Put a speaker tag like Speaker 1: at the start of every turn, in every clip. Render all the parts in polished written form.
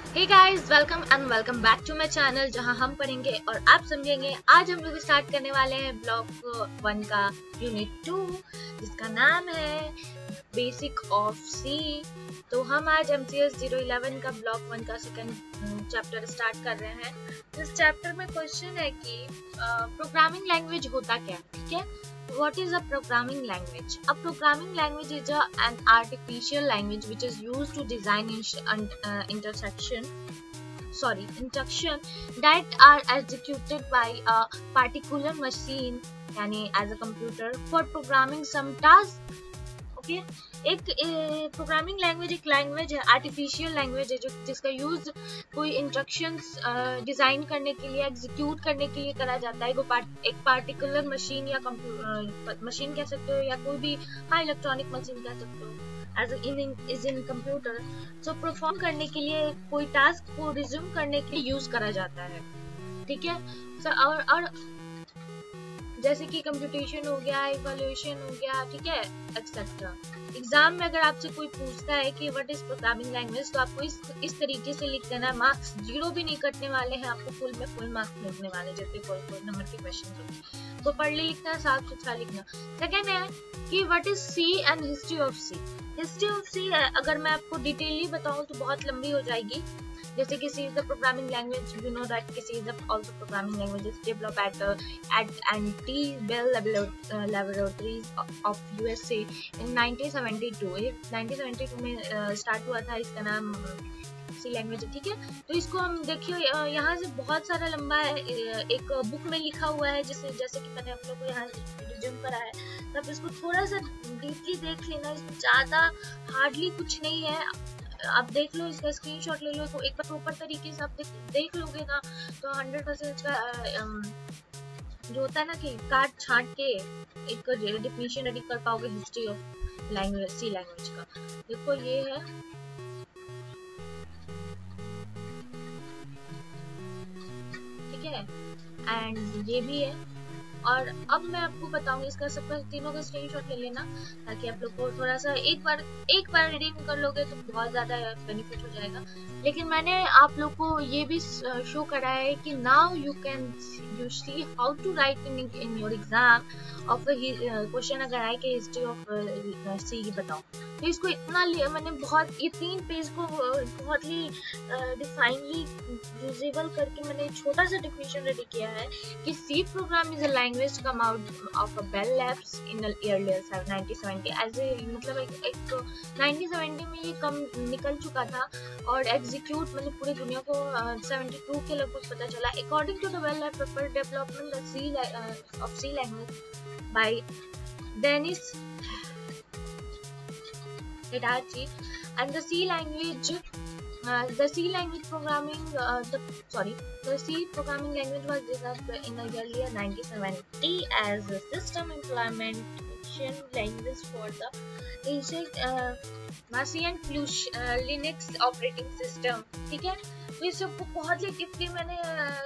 Speaker 1: Hey guys, welcome back to my channel जहां हम पढ़ेंगे और आप समझेंगे। आज हम लोग स्टार्ट करने वाले हैं ब्लॉक 1 का यूनिट 2 जिसका नाम है बेसिक ऑफ सी। तो हम आज MCS 011 का ब्लॉक 1 का सेकंड चैप्टर स्टार्ट कर रहे हैं। इस चैप्टर में क्वेश्चन है कि प्रोग्रामिंग लैंग्वेज होता क्या है, ठीक है। What is a programming language? A programming language is an artificial language which is used to design instruction that are executed by a particular machine, यानी as a computer, for programming some task. Okay? एक programming language एक language है, artificial language है जिसका use कोई instructions design करने के लिए, एग्जीक्यूट करने के लिए करा जाता है। एक पार्टिकुलर मशीन या मशीन कह सकते हो या कोई भी इलेक्ट्रॉनिक मशीन कह सकते हो as in computer. So perform करने के लिए, कोई टास्क को रिज्यूम करने के लिए यूज करा जाता है, ठीक है। और जैसे कि कंप्यूटेशन हो गया, इवैल्यूएशन हो गया, ठीक है, एक्सेट्रा। एग्जाम में अगर आपसे कोई पूछता है कि व्हाट इज प्रोग्रामिंग लैंग्वेज, तो आपको इस तरीके से लिख देना। मार्क्स 0 भी नहीं कटने वाले हैं, आपको फुल मार्क्स मिलने वाले जैसे कोई नंबर के क्वेश्चन होंगे। तो पढ़ ले लिखना, साफ सुथरा लिखना। सेकेंड है कि what is C and history of C. History of C अगर मैं आपको डिटेलली बताऊं तो बहुत लंबी हो जाएगी। जैसे कि C is the programming language, we know that C is also programming languages developed at Bell Laboratories of USA in 1972। ये 1972 में स्टार्ट हुआ था। इसका नाम C लैंग्वेज है, ठीक है। तो इसको हम देखिए, यहाँ से बहुत सारा लंबा है, एक बुक में लिखा हुआ है जैसे कि मैंने आप लोगों को यहाँ रिज्यूम करा है। तब इसको थोड़ा सा डीपली देख लेना, इसमें ज्यादा हार्डली कुछ नहीं है। आप देख लो, इसका स्क्रीनशॉट ले लो, तो एक बार प्रॉपर तरीके से आप देख लोगे ना तो 100% का जो होता है ना कि काट छांट के एक डेफिनेशन रेडी कर पाओगे history of language, C language का। देखो ये है, ठीक है, एंड ये भी है। और अब मैं आपको बताऊंगी, इसका सबका तीनों का स्क्रीनशॉट ले लेना ताकि आप लोग को थोड़ा सा एक बार रीडिंग कर लोगे तो बहुत ज्यादा बेनिफिट हो जाएगा। लेकिन मैंने आप लोग को ये भी शो करा है कि now you see how to write in your exam of question अगर आए कि हिस्ट्री ऑफ सी बताओ। तो इसको इतना मैंने ये 3 पेज को बहुत ही डिफाइनली यूजेबल करके मैंने छोटा सा डेफिनेशन रेडी किया है कि C program is a language come out of a Bell Labs in earlier 1970। मतलब एक 1970 में ये कम निकल चुका था और एग्जीक्यूट मतलब पूरी दुनिया को 72 के लगभग पता चला। According to the Bell Lab paper development of C language by Dennis Hitachi and the C language programming the C programming language was designed in the earlier 1970 as a system implementation language for the ancient Mac and Linux operating system, ठीक है। तो इस सबको बहुत ही deeply मैंने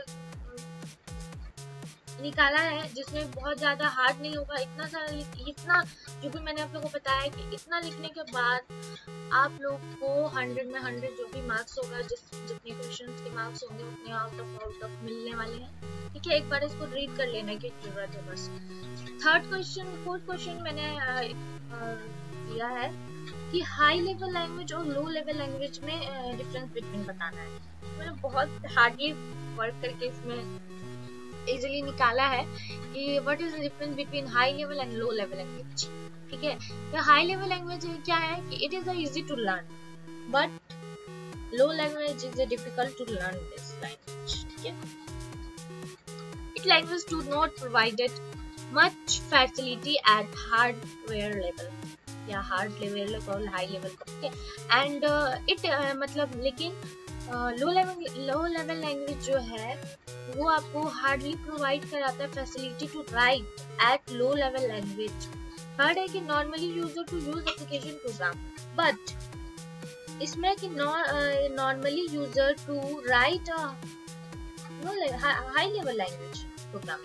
Speaker 1: निकाला है जिसमें बहुत ज्यादा हार्ड नहीं होगा। इतना जो भी मैंने आप लोगों को बताया कि इतना लिखने के बाद आप लोग को 100 में 100 जो भी मार्क्स होगा, जितने क्वेश्चंस के मार्क्स होंगे उतने आउट ऑफ मिलने वाले हैं, ठीक है। एक बार इसको रीड कर लेने की जरूरत है बस। फोर्थ क्वेश्चन मैंने दिया है कि हाई लेवल लैंग्वेज और लो लेवल लैंग्वेज में डिफरेंस बिटवीन बताना है। मैंने बहुत हार्डली वर्क करके इसमें इजीली निकाला है कि what is the difference between high level and low level language, ठीक है। तो हाई लेवल लैंग्वेज क्या है कि it is easy to learn but low language is difficult to learn this language, ठीक है। It language do not provided much facility at hardware level या hard level और हाई लेवल का, ठीक है। एंड इट मतलब लेकिन लो लेवल लैंग्वेज जो है वो आपको हार्डली प्रोवाइड कराता है facility to write at low level language. Third है कि normally user to use application program, but इसमें कि normally user to write high level language programming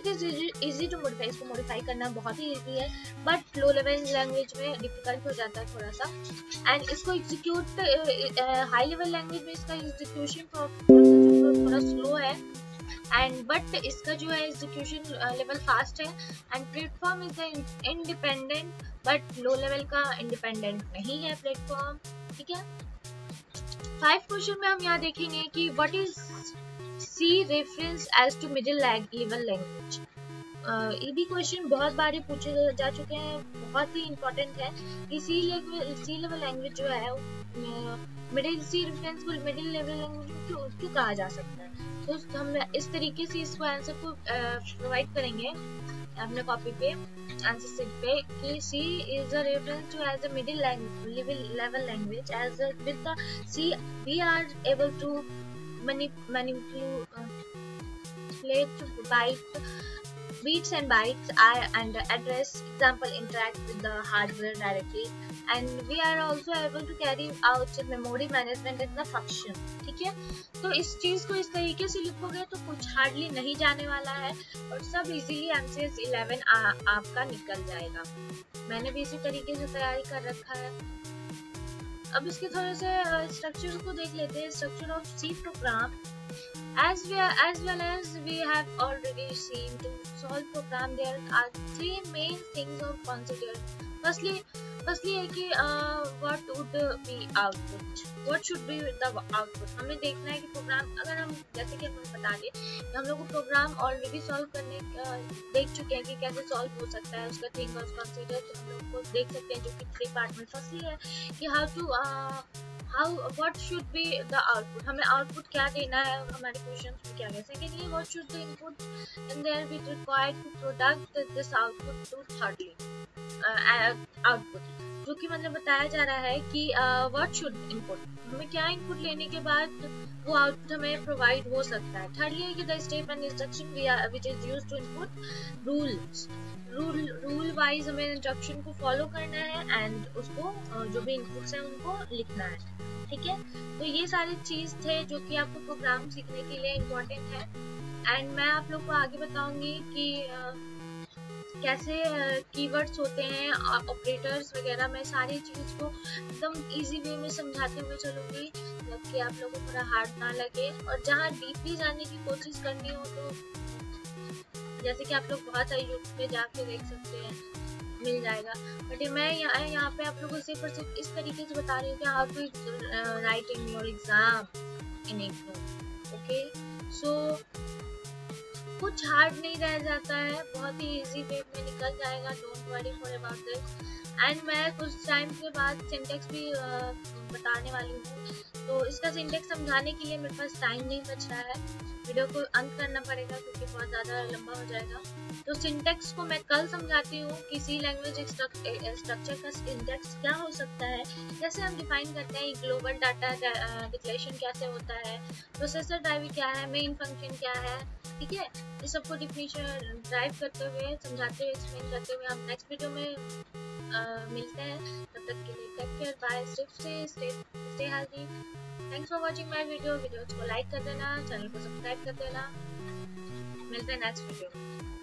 Speaker 1: it is easy to modify, इसको मॉडिफाई करना बहुत ही इजी है, बट लो लेवल लैंग्वेज में डिफिकल्ट हो जाता है थोड़ा सा। एंड इसको एग्जीक्यूट हाई लेवल लैंग्वेज में इसका एग्जीक्यूशन थोड़ा स्लो है, एंड बट इसका जो है एग्जीक्यूशन लेवल फास्ट है। And platform is independent, but low level का इंडिपेंडेंट नहीं है प्लेटफॉर्म, ठीक है। 5 क्वेश्चन में हम यहाँ देखेंगे कि what is C reference as to middle level language. ये भी क्वेश्चन बहुत बार पूछे जा चुके हैं, बहुत ही इम्पोर्टेंट है कि सी लेवल लैंग्वेज जो है सी रेफरेंस को मिडिल लेवल लैंग्वेज क्यों कहा जा सकता है। तो हम इस तरीके से इसको आंसर को प्रोवाइड करेंगे अपने कॉपी पे, आंसर शीट पे, कि C is a reference to as a middle level language, as a, with the C we are able to manipulate bits and bytes and address, example interact with the hardware directly, and we are also able to carry out memory management as the function, ठीक है। तो इस चीज को इस तरीके से लिखोगे तो कुछ हार्डली नहीं जाने वाला है और सब इजीली MCS 11 आपका निकल जाएगा। मैंने भी इसी तरीके से तैयारी कर रखा है। अब इसके थोड़े से स्ट्रक्चर को देख लेते हैं। Structure of C program, as well as we have already seen, to solve program there are 3 main things of consider. Firstly है कि what would be output, what should be the output। हमें देखना है कि प्रोग्राम, अगर हम जैसे कि हम बता दें कि हम लोग को प्रोग्राम ऑलरेडी सॉल्व करने देख चुके हैं कि कैसे सॉल्व हो सकता है, उसका थिंग ऑफ कंसिडर तो हम लोग को देख सकते हैं, जो कि 3 पार्ट में। फर्स्टली है कि what should be the output, हमें आउटपुट क्या देना है और हमारे क्वेश्चन में क्या है। Secondly what should the input and there be required to product this output to thirdly output, जो कि मतलब बताया जा रहा है कि what should input, हमें क्या इनपुट लेने के बाद वो आउटपुट हमें प्रोवाइड हो सकता है। थर्डली है कि the step and instruction which is used to input rule wise हमें इंस्ट्रक्शन को फॉलो करना है एंड उसको जो भी इनपुट्स हैं उनको लिखना है, ठीक है। तो ये सारी चीज थे जो कि आपको प्रोग्राम सीखने के लिए इम्पोर्टेंट है। एंड मैं आप लोग को आगे बताऊंगी कि कैसे कीवर्ड्स होते हैं, ऑपरेटर्स वगैरह, मैं सारी चीज को एकदम इजी वे में समझाते हुए चलूंगी ताकि आप लोगों को थोड़ा हार्ड ना लगे। और जहाँ डीपली जाने की कोशिश करनी हो तो जैसे कि आप लोग बहुत सारे यूट्यूब पे जाके देख सकते हैं, मिल जाएगा। बट मैं यहाँ पे आप लोगों को सिर्फ और सिर्फ इस तरीके से बता रही हूँ कि how to write in your exam in IGNOU. Okay, so कुछ हार्ड नहीं रह जाता है, बहुत ही इजी वे में निकल जाएगा। Don't worry for about this. And मैं कुछ टाइम के बाद सिंटेक्स भी बताने वाली हूँ, तो इसका सिंटेक्स समझाने के लिए मेरे पास टाइम नहीं बच रहा है, वीडियो को अंत करना पड़ेगा क्योंकि बहुत ज़्यादा लंबा हो जाएगा। तो सिंटेक्स को मैं कल समझाती हूँ कि सी लैंग्वेज स्ट्रक्चर का सिंटेक्स क्या हो सकता है, कैसे हम डिफाइन करते हैं ग्लोबल डाटा डिक्लेरेशन कैसे होता है, प्रोसेसर ड्राइव क्या है, मेन फंक्शन क्या है, ठीक है। इस सबको डिफिनेशन ड्राइव करते हुए, समझाते हुए, एक्सप्लेन करते हुए हम नेक्स्ट वीडियो में मिलते हैं। तब तक के लिए take care, bye, stay healthy. Thanks for watching my video को लाइक कर देना, चैनल को सब्सक्राइब कर देना। मिलते हैं नेक्स्ट वीडियो में।